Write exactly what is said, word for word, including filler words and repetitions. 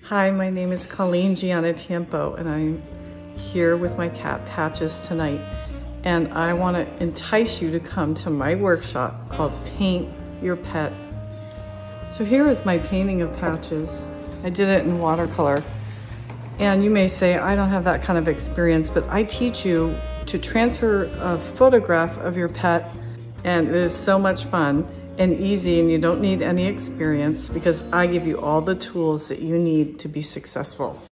Hi, my name is Colleen Gianatiempo, and I'm here with my cat Patches tonight. And I want to entice you to come to my workshop called Paint Your Pet. So here is my painting of Patches. I did it in watercolor. And you may say, I don't have that kind of experience, but I teach you to transfer a photograph of your pet, and it is so much fun and easy, and you don't need any experience because I give you all the tools that you need to be successful.